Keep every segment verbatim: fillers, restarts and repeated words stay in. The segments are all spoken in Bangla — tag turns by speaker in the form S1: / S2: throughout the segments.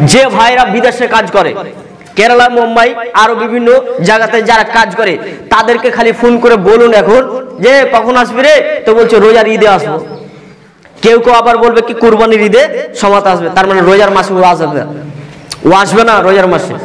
S1: যে ভাইরা বিদেশে কাজ করে, কেরালা, মুম্বাই আরো বিভিন্ন জায়গাতে যারা কাজ করে, তাদেরকে খালি ফোন করে বলুন এখন যে কখন আসবি রে, তো বলছে রোজার ঈদে আসবো। কেউ কেউ আবার বলবে কি কুরবানির ঈদে সমাতে আসবে, তার মানে রোজার মাসে ও আসবে, ও আসবে না রোজার মাসে।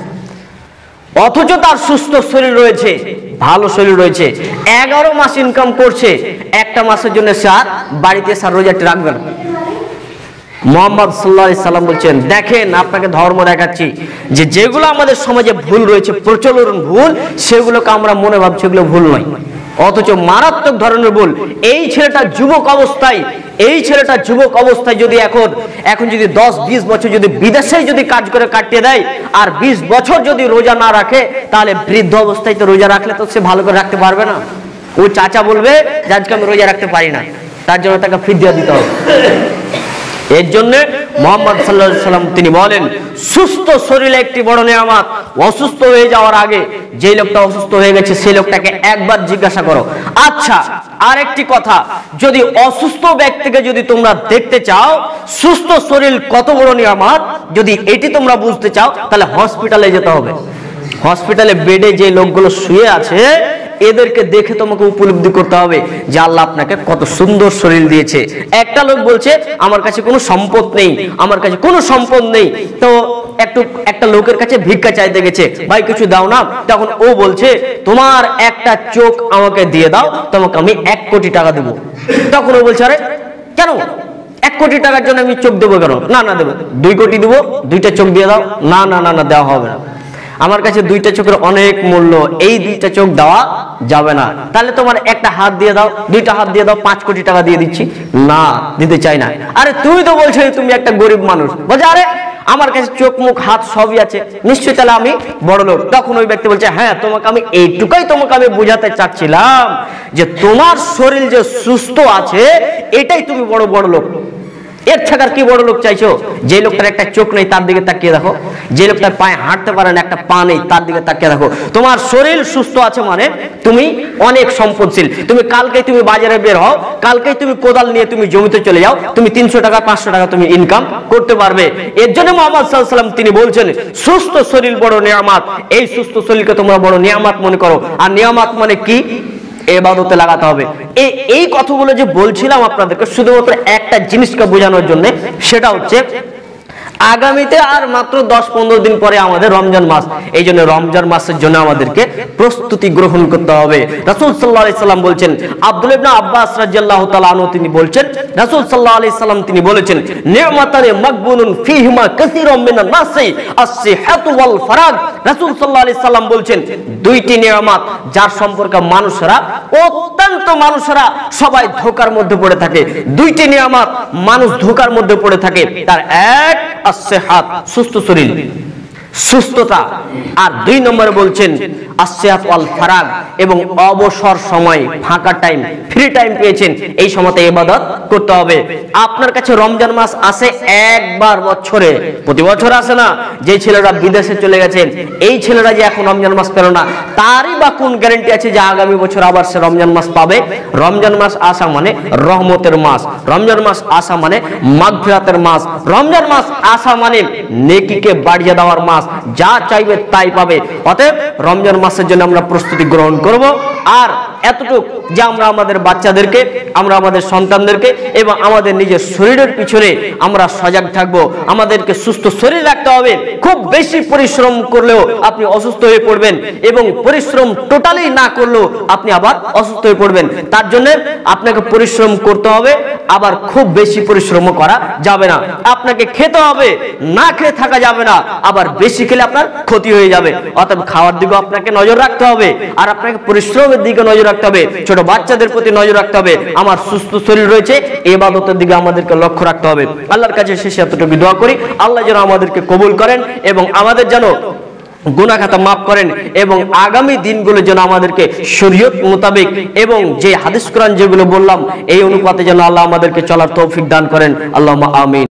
S1: অথচ তার সুস্থ শরীর রয়েছে, ভালো শরীর রয়েছে, এগারো মাস ইনকাম করছে, একটা মাসের জন্য সে আর বাড়িতে এসে রোজাটি রাখবে না। মুহাম্মদ সাল্লাল্লাহু আলাইহি সাল্লাম বলছেন, দেখেন আপনাকে ধর্ম দেখাচ্ছি যে যেগুলো আমাদের সমাজে ভুল রয়েছে, প্রচলন ভুল, সেগুলোকে আমরা মনে ভাবছি এগুলো ভুল নয়, অথচ মারাত্মক ধরনের ভুল। এই ছেলেটা যুবক অবস্থায় এই ছেলেটা যুবক অবস্থায় যদি এখন এখন যদি দশ বিশ বছর যদি বিদেশে যদি কাজ করে কাটিয়ে দেয়, আর বিশ বছর যদি রোজা না রাখে, তাহলে বৃদ্ধ অবস্থায় তো রোজা রাখলে তো সে ভালো করে রাখতে পারবে না। ওই চাচা বলবে যে আজকে আমি রোজা রাখতে পারি না, তার জন্য তাকে ফিদিয়া দিতে হবে। এর জন্য মুহাম্মদ সাল্লাল্লাহু আলাইহি সাল্লাম তিনি বলেন, সুস্থ শরীরে একটি বড় নিয়ামত। অসুস্থ হয়ে যাওয়ার আগে, যে লোকটা অসুস্থ হয়ে গেছে সেই লোকটাকে একবার জিজ্ঞাসা করো, আচ্ছা আরেকটি কথা, যদি অসুস্থ ব্যক্তিকে যদি তোমরা দেখতে চাও সুস্থ শরীর কত বড় নিয়ামত, যদি এটি তোমরা বুঝতে চাও, তাহলে হসপিটালে যেতে হবে। হসপিটালে বেডে যে লোকগুলো শুয়ে আছে, এদেরকে দেখে তোমাকে উপলব্ধি করতে হবে যে আল্লাহ আপনাকে কত সুন্দর শরীর দিয়েছে। একটা লোক বলছে আমার কাছে কোনো সম্পদ নেই, আমার কাছে কোনো সম্পদ নেই, তো একটু একটা লোকের কাছে ভিক্ষা চাইতে গেছে, ভাই কিছু দাও না, তখন ও বলছে তোমার একটা চোখ আমাকে দিয়ে দাও, তোমাকে আমি এক কোটি টাকা দেবো। তখন ও বলছে আরে কেন এক কোটি টাকার জন্য আমি চোখ দেবো কেন? না না দেবো, দুই কোটি দেবো, দুইটা চোখ দিয়ে দাও। না না না না দেওয়া হবে না, আমার কাছে দুইটা চোখের অনেক মূল্য, এই দুইটা চোখ দেওয়া যাবে না। তাহলে তোমার একটা হাত দিয়ে দাও, দুইটা হাত দিয়ে দাও, পাঁচ কোটি টাকা দিয়ে দিচ্ছি। না, দিতে চাই না। আরে তুমি তো বলছো তুমি একটা গরিব মানুষ। বলছে আরে আমার কাছে চোখ মুখ হাত সবই আছে, নিশ্চয়ই তাহলে আমি বড় লোক। তখন ওই ব্যক্তি বলছে হ্যাঁ, তোমাকে আমি এইটুকুই তোমাকে আমি বোঝাতে চাচ্ছিলাম যে তোমার শরীর যে সুস্থ আছে, এটাই তুমি বড় বড় লোক। এর থাকার কি বড় লোক চাইছো? যে লোকটার একটা চোখ নেই তার দিকে তাকিয়ে দেখো, যে লোকটার পায়ে হাঁটতে পারে না, একটা পা নেই, তার দিকে তাকিয়ে দেখো। তোমার শরীর সুস্থ আছে মানে তুমি অনেক সম্পদশীল। তুমি কালকেই তুমি বাজারে বের হও, কালকেই তুমি কোদাল নিয়ে তুমি জমিতে চলে যাও, তুমি তিনশো টাকা পাঁচশো টাকা তুমি ইনকাম করতে পারবে। এর জন্য মুহাম্মদ সাল্লাল্লাহু আলাইহি সাল্লাম তিনি বলছেন সুস্থ শরীর বড় নিয়ামত। এই সুস্থ শরীরকে তোমরা বড় নিয়ামত মনে করো। আর নিয়ামত মানে কি? ইবাদতে লাগাতে হবে। এই এই কথাগুলো যে বলছিলাম আপনাদেরকে শুধুমাত্র একটা জিনিসকে বোঝানোর জন্য, সেটা হচ্ছে আগামীতে আর মাত্র দশ পনেরো দিন পরে আমাদের রমজান মাস। এই জন্য রমজান মাসের জন্য আমাদেরকে প্রস্তুতি গ্রহণ করতে হবে। রাসূল সাল্লাল্লাহু আলাইহি সাল্লাম বলছেন, আব্দুল্লাহ ইবনে আব্বাস রাদিয়াল্লাহু তাআলা আনহু তিনি বলছেন, রাসূল সাল্লাল্লাহু আলাইহি সাল্লাম তিনি বলেছেন নি'মাতানি মাগবুনুন ফীহিমা কাসীরুম মিনান নাসি আস-সিহাতু ওয়াল ফারাগ। রাসূল সাল্লাল্লাহু আলাইহি সাল্লাম বলছেন দুইটি নিয়ামত যার সম্পর্কে মানুষরা অত্যন্ত মানুষরা সবাই ধোঁকার মধ্যে পড়ে থাকে। দুইটি নিয়ামত মানুষ ধোঁকার মধ্যে পড়ে থাকে। তার এক as-sihat, সুস্থ শরীর, সুস্থতা। আর দুই নম্বরে বলছেন as-sihat ওয়াল ফারাগ, এবং অবসর সময়, ফাঁকা টাইম, ফ্রি টাইম পেয়েছেন, এই সময়তে ইবাদত করতে হবে। আপনার কাছে রমজান মাস আসে একবার বছরে, প্রতি বছর আসে না। যে ছেলেরা বিদেশে চলে গেছেন, এই ছেলেরা যে এখন রমজান মাস পেল না, তারই বা কোন গ্যারান্টি আছে যে আগামী বছর আবার সে রমজান মাস পাবে? রমজান মাস আসা মানে রহমতের মাস, রমজান মাস আসা মানে মাগফিরাতের মাস, রমজান মাস আসা মানে নেকিকে বাড়িয়ে দেওয়ার মাস, যা চাইবে তাই পাবে। অতএব রমজান মাসের জন্য আমরা প্রস্তুতি গ্রহণ করব। আর এতটুকু যে আমরা আমাদের বাচ্চাদেরকে, আমরা আমাদের সন্তানদেরকে এবং আমাদের নিজের শরীরের পিছনে আমরা সজাগ থাকব। আমাদেরকে সুস্থ শরীর রাখতে হবে। খুব বেশি পরিশ্রম করলেও আপনি অসুস্থ হয়ে পড়বেন, এবং পরিশ্রম টোটালি না করলেও আপনি আবার অসুস্থ হয়ে পড়বেন। তার জন্য আপনাকে পরিশ্রম করতে হবে, আবার খুব বেশি পরিশ্রমও করা যাবে না। আপনাকে খেতে হবে, না খেয়ে থাকা যাবে না, আবার বেশি খেলে আপনার ক্ষতি হয়ে যাবে। অতএব খাওয়ার দিকে আপনাকে নজর রাখতে হবে, আর আপনাকে পরিশ্রমের দিকে নজর রাখতে হবে, ছোট বাচ্চাদের প্রতি নজর রাখতে হবে। আমার সুস্থ শরীর রয়েছে, ইবাদতের দিকে আমাদেরকে লক্ষ্য রাখতে হবে। আল্লাহর কাছে শেষে এতটুকু দোয়া করি, আল্লাহ যেন আমাদেরকে কবুল করেন এবং আমাদের যেন গুনাহ খাতা মাফ করেন, এবং আগামী দিনগুলো যেন আমাদেরকে শরীয়ত মোতাবেক এবং যে হাদিস কোরআন যেগুলো বললাম এই অনুপাতে যেন আল্লাহ আমাদেরকে চলার তৌফিক দান করেন। আল্লাহুম্মা আমিন।